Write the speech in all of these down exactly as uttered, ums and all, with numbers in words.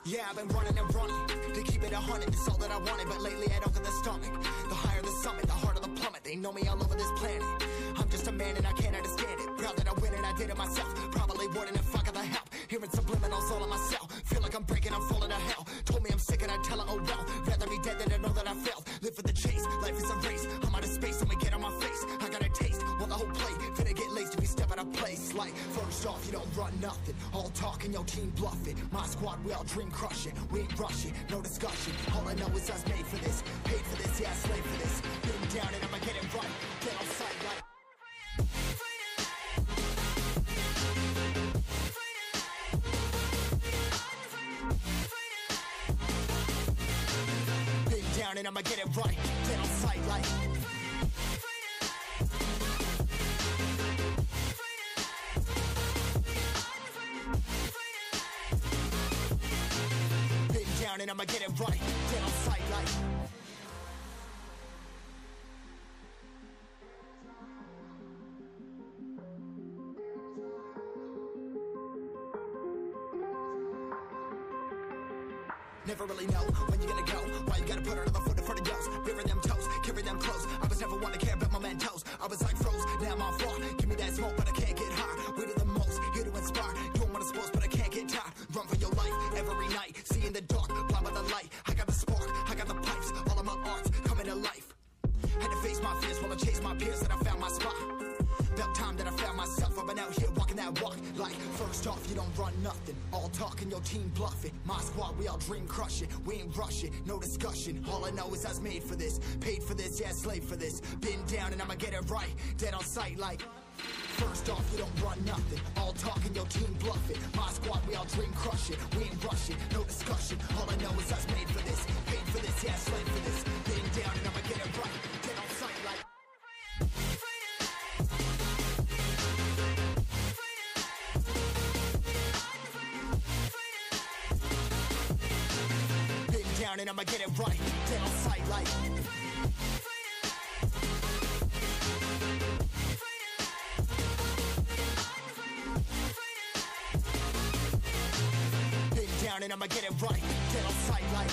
Yeah, I've been running and running to keep it a hundred, it's all that I wanted. But lately I don't get the stomach. The higher the summit, the harder the plummet. They know me all over this planet. I'm just a man and I can't understand it. Proud that I win and I did it myself. Probably wouldn't if I got the help. Hearing subliminals all on myself. Feel like I'm breaking, I'm falling to hell. Told me I'm sick and I tell her, oh well. Rather be dead than to know that I failed. Live for the chase, life is a race. I'm out of space, I'ma get on my face. I got a taste, want the whole plate. Finna get laced if you step out of place. Like, first off, you don't run nothing. All talking, your team bluffing. My squad, we all dream crushing. We ain't rushing, no discussion. All I know is us made for this. Paid for this, yeah, slave for this. Been down and I'ma get it right. Get on sight like down and I'ma get it right. Get on sight like been down and I'ma get it right. Get on sight like never really know when you're gonna go. Why you gotta put another foot in front of yours? Bury them toes, carry them close. I was never one to care about my mentos. I was like froze, now I'm on floor. Give me that smoke, but I can't get high. We do the most, here to inspire. Doing what I'm supposed, but I can't get tired. Run for your life every night. See in the dark, blind by the light. I got the spark, I got the pipes. All of my arts coming to life. Had to face my fears while I chased my peers, and I found my spot. About time that I found myself. I've been out here walking that walk. Like, first off, you don't run nothing. All talking, your team bluffing. My squad, we all dream crushing. We ain't rushing, no discussion. All I know is I was made for this. Paid for this, yeah, slave for this. Been down and I'ma get it right. Dead on sight like first off, you don't run nothing. All talking, your team bluffing. My squad, we all dream crushing. We ain't rushing, no discussion. All I know is I was made for this. Paid for this, yeah, slave for this. Been down and I'ma get it right. Dead on sight like and I'ma get it right. Dead on sight like been down and I'ma get it right. Dead on sight like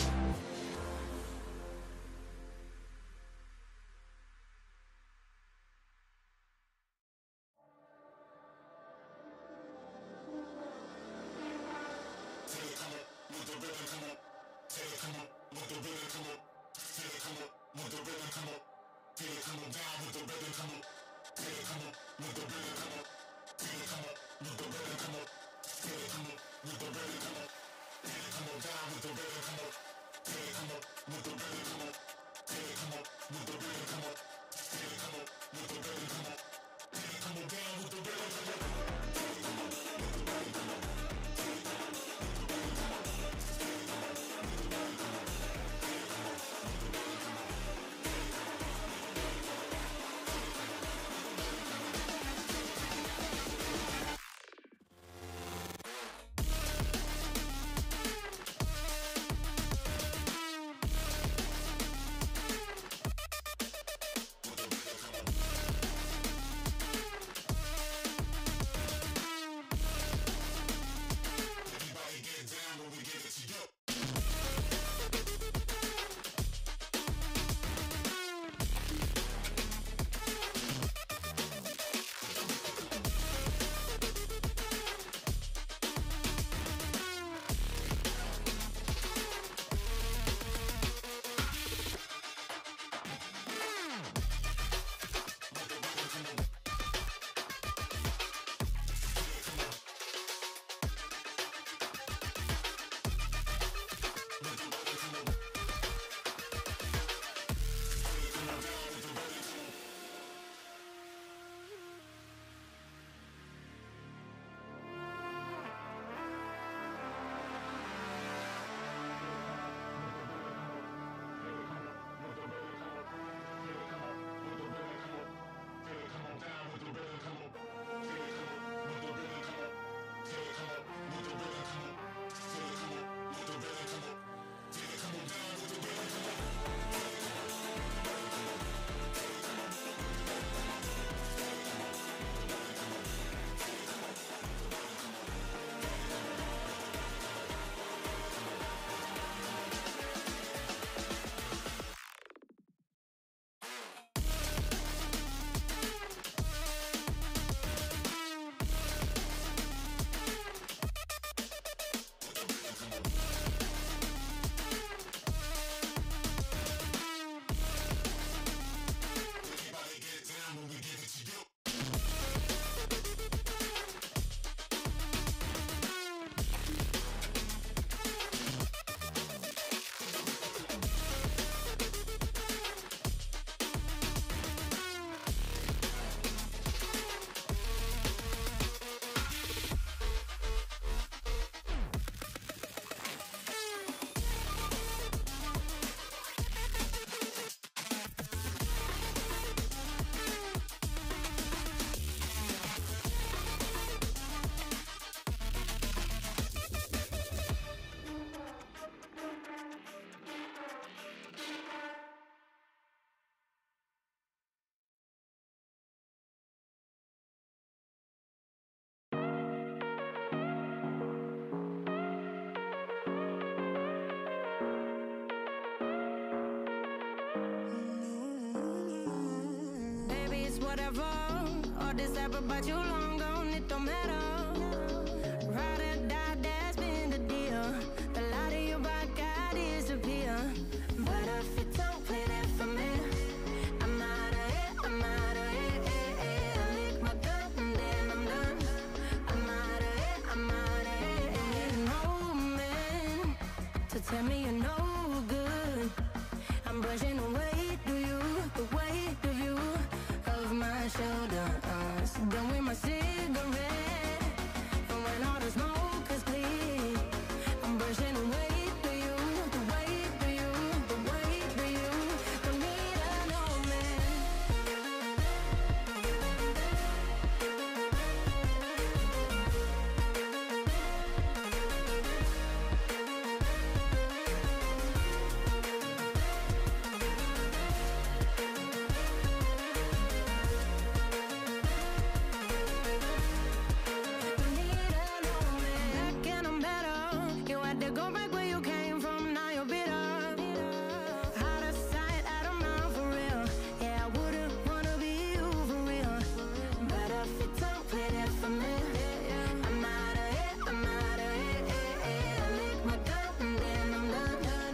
whatever. All this ever about you long gone, it don't matter. Ride or die, that's been the deal. The light of your back, I disappear. But if you don't play that for me, I'm out of it, I'm out of it, eh, eh. I lick my gun and then I'm done. I'm out of it, I'm out of it, eh. No man to tell me you're no good. I'm brushing away, do you, the weight of you, of my shoulders. Done with my cigarette, and when all the smoke is clear, I'm brushing away, do you, the weight of you, the weight of you. Don't need a no man.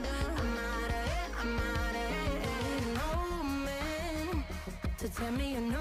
Tell me you know